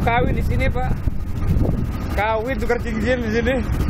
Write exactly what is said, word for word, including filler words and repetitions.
kawin di sini, Pak. Kawin tukar cincin di sini.